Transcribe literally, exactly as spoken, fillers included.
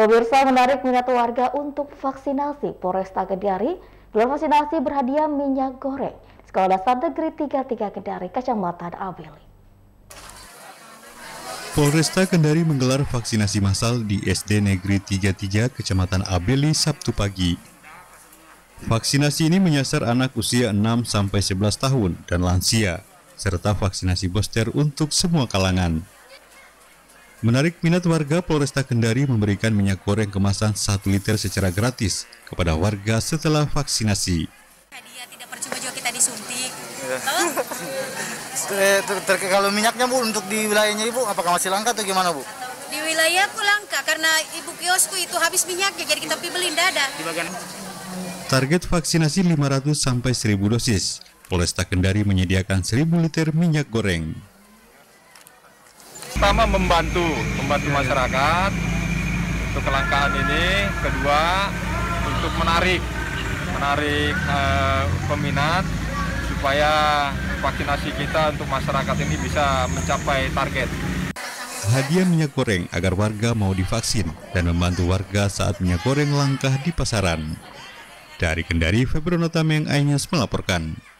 Pemirsa, menarik minat warga untuk vaksinasi. Polresta Kendari gelar vaksinasi berhadiah minyak goreng. Sekolah Dasar Negeri tiga puluh tiga Kendari, Kecamatan Abeli. Polresta Kendari menggelar vaksinasi massal di S D Negeri tiga puluh tiga Kecamatan Abeli Sabtu pagi. Vaksinasi ini menyasar anak usia enam sampai sebelas tahun dan lansia, serta vaksinasi booster untuk semua kalangan. Menarik minat warga, Polresta Kendari memberikan minyak goreng kemasan satu liter secara gratis kepada warga setelah vaksinasi. Hadiah tidak percuma juga kita disuntik. Ya. Oh? Kalau minyaknya Bu, untuk di wilayahnya Ibu, apakah masih langka atau gimana Bu? Di wilayahku langka karena ibu kiosku itu habis minyaknya, jadi kita beli dada. Di bagian... Target vaksinasi lima ratus sampai seribu dosis. Polresta Kendari menyediakan seribu liter minyak goreng. Pertama membantu, membantu masyarakat untuk kelangkaan ini. Kedua, untuk menarik, menarik uh, peminat supaya vaksinasi kita untuk masyarakat ini bisa mencapai target. Hadiah minyak goreng agar warga mau divaksin dan membantu warga saat minyak goreng langka di pasaran. Dari Kendari, Febronota Meng Ainyas melaporkan.